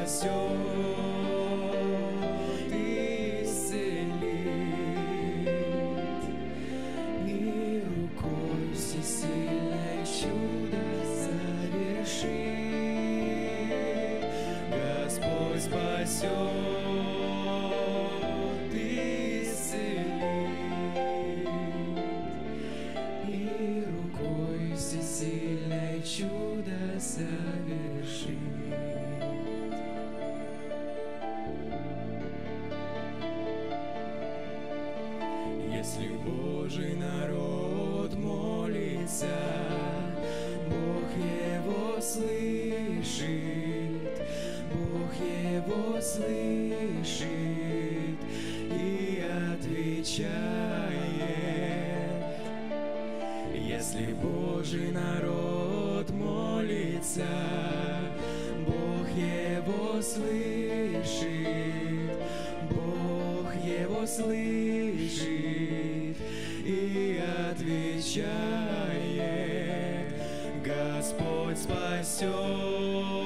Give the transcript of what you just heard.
спасет, исцелит, и рукой всесильной чудо совершит. Господь спасет, исцелит, и рукой всесильной чудо совершит. Если Божий народ молится, Бог его слышит, Бог его слышит и отвечает. Если Божий народ молится, Бог его слышит, Бог его слышит и отвечает. Господь спасет,